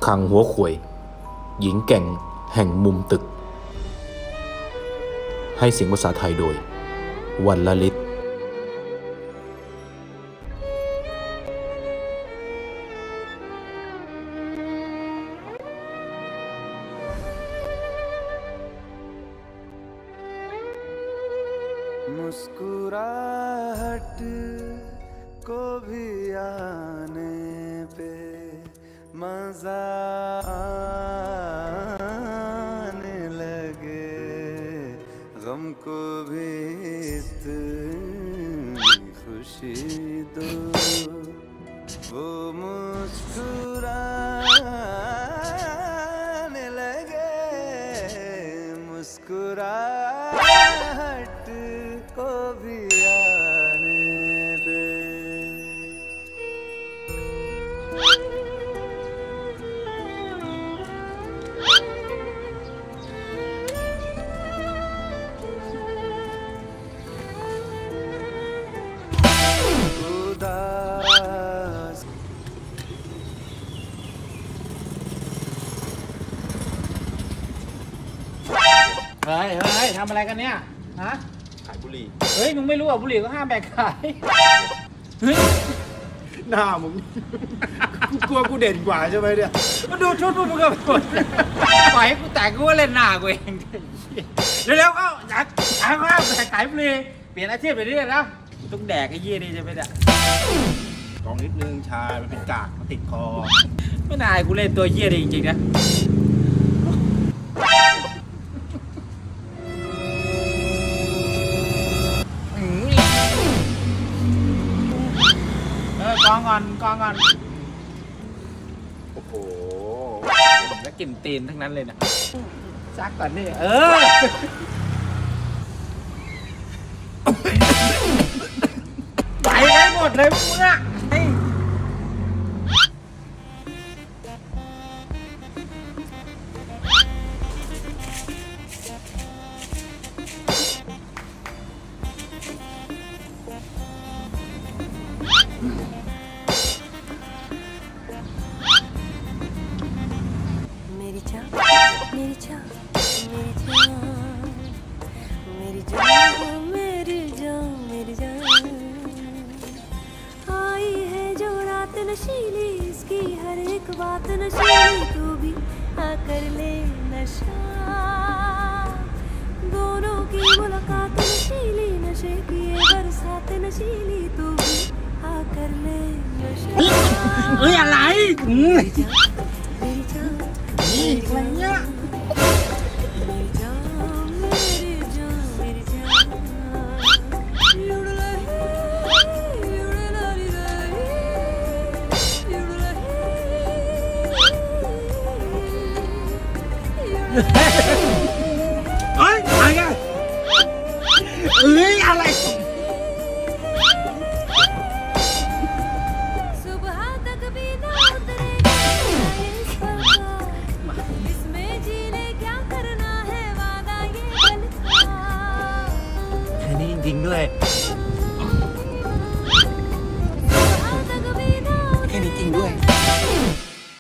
ขังหัวข่วยหญิงแก่งแห่งมุมตึกให้เสียงภาษาไทยโดยวันละลิต मुस्कुराहट को भी आने पे मजा आने लगे गम को भी इतनी खुशी दो वो मुस्कुराने लगे मुस्कुराहट को भी आने दे। उदास เฮ้ยทำอะไรกันเนี่ยฮะขายบุหรี่เฮ้ยมึงไม่รู้อ่ะบุหรี่ก็ห้ามแบกขายเฮ้ยหน้ามึงกูกลัวกูเด่นกว่าใช่ไหมเนี่ยมาดูชุดพวกมึงกันหมดปล่อยให้กูแตกกูว่าเล่นหน้ากูเองเร็วๆก็อยากห้ามแบกขายบุหรี่เปลี่ยนอาชีพไปเรื่อยนะต้องแดกไอ้ยี่นี่ใช่ไหมเนี่ยลองนิดนึงชามันเป็นกากมันติดคอไม่นายกูเล่นตัวเยี่ยดีจริงๆนะกองก่อนโอ้โหแล้วกลิ่นตีนทั้งนั้นเลยนะซักก่อนนี่ไปได้หมดเลยพวกมึงอ่ะ नशीली इसकी हर एक बात नशीली तू भी आकर ले नशा दोनों की मुलाकात नशीली नशे की बरसात नशीली तू भी आकर ले नशा อะไร मेरी जान นี่อะไรเนี่ย